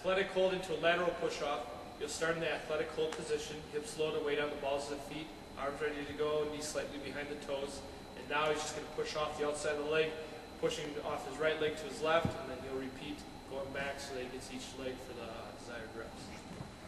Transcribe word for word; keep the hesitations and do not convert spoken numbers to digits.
athletic hold into a lateral push-off. You'll start in the athletic hold position, hips low to weight on the balls of the feet, arms ready to go, knees slightly behind the toes. And now he's just going to push off the outside of the leg, pushing off his right leg to his left, and then he'll repeat going back so that he gets each leg for the uh, desired reps.